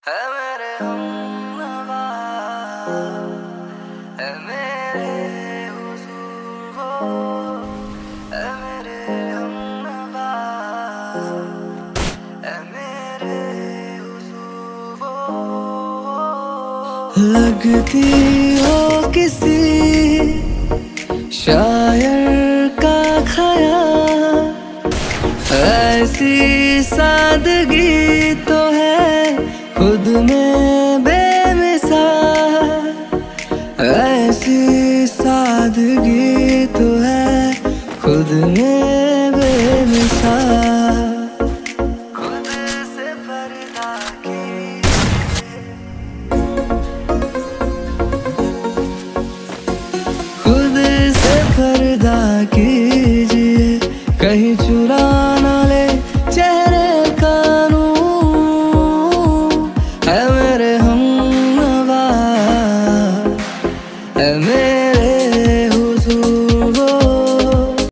है मेरे हमनवा, है मेरे हुजूर वो, है मेरे हमनवा, है मेरे हुजूर वो। लगती हो किसी शायर का ख़याल, ऐसी सादगी तो है खुद में बेमिसाल, ऐसी सादगी तो है खुद में बेमिसाल। खुद से पर्दा खुद से पर्दा कीजिए, कहीं चुरा ना ले चेहरे का नूर। है मेरे हमनवा, है मेरे